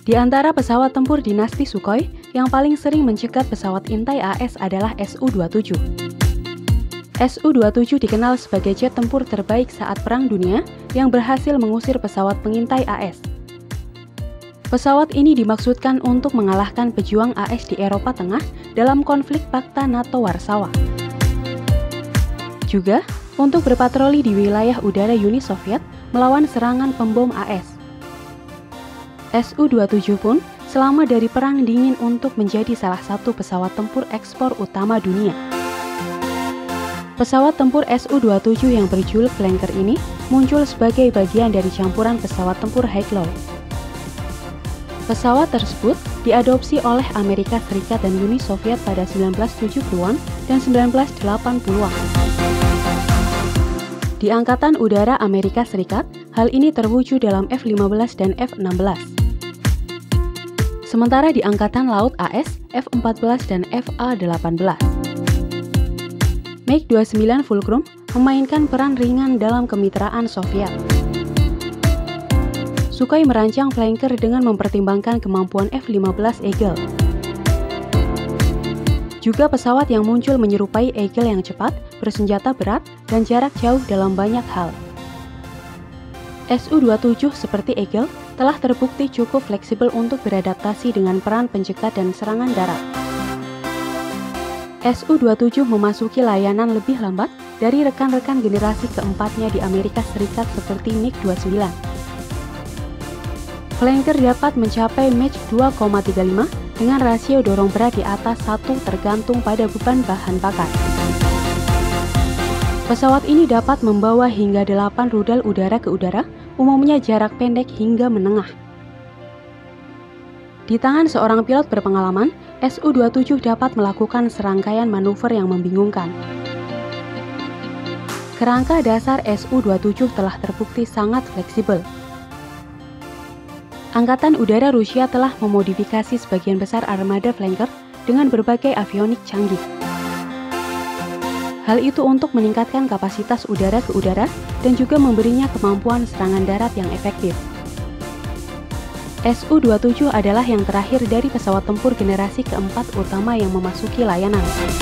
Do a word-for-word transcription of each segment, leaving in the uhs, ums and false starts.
Di antara pesawat tempur dinasti Sukhoi, yang paling sering mencegat pesawat intai A S adalah S U dua puluh tujuh. S U dua puluh tujuh dikenal sebagai jet tempur terbaik saat Perang Dunia yang berhasil mengusir pesawat pengintai A S. Pesawat ini dimaksudkan untuk mengalahkan pejuang A S di Eropa Tengah dalam konflik Pakta NATO Warsawa. Juga untuk berpatroli di wilayah udara Uni Soviet melawan serangan pembom A S. S U dua puluh tujuh pun selama dari Perang Dingin untuk menjadi salah satu pesawat tempur ekspor utama dunia. Pesawat tempur S U dua puluh tujuh yang berjuluk Flanker ini muncul sebagai bagian dari campuran pesawat tempur High-Low. Pesawat tersebut diadopsi oleh Amerika Serikat dan Uni Soviet pada seribu sembilan ratus tujuh puluhan dan seribu sembilan ratus delapan puluhan. Di Angkatan Udara Amerika Serikat, hal ini terwujud dalam F lima belas dan F enam belas. Sementara di Angkatan Laut A S, F empat belas dan F A delapan belas. MiG dua puluh sembilan Fulcrum memainkan peran ringan dalam kemitraan Soviet. Sukhoi merancang Flanker dengan mempertimbangkan kemampuan F lima belas Eagle. Juga pesawat yang muncul menyerupai Eagle yang cepat, bersenjata berat, dan jarak jauh dalam banyak hal. S U dua puluh tujuh seperti Eagle telah terbukti cukup fleksibel untuk beradaptasi dengan peran pencegat dan serangan darat. S U dua puluh tujuh memasuki layanan lebih lambat dari rekan-rekan generasi keempatnya di Amerika Serikat seperti MiG dua puluh sembilan. Flanker dapat mencapai Mach dua koma tiga lima dengan rasio dorong berat di atas satu tergantung pada beban bahan bakar. Pesawat ini dapat membawa hingga delapan rudal udara ke udara, umumnya jarak pendek hingga menengah. Di tangan seorang pilot berpengalaman, S U dua puluh tujuh dapat melakukan serangkaian manuver yang membingungkan. Kerangka dasar S U dua puluh tujuh telah terbukti sangat fleksibel. Angkatan Udara Rusia telah memodifikasi sebagian besar armada Flanker dengan berbagai avionik canggih. Hal itu untuk meningkatkan kapasitas udara ke udara dan juga memberinya kemampuan serangan darat yang efektif. S U dua puluh tujuh adalah yang terakhir dari pesawat tempur generasi keempat utama yang memasuki layanan.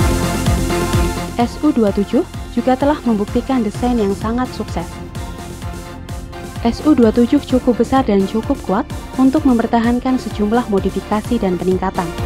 S U dua puluh tujuh juga telah membuktikan desain yang sangat sukses. S U dua puluh tujuh cukup besar dan cukup kuat untuk mempertahankan sejumlah modifikasi dan peningkatan.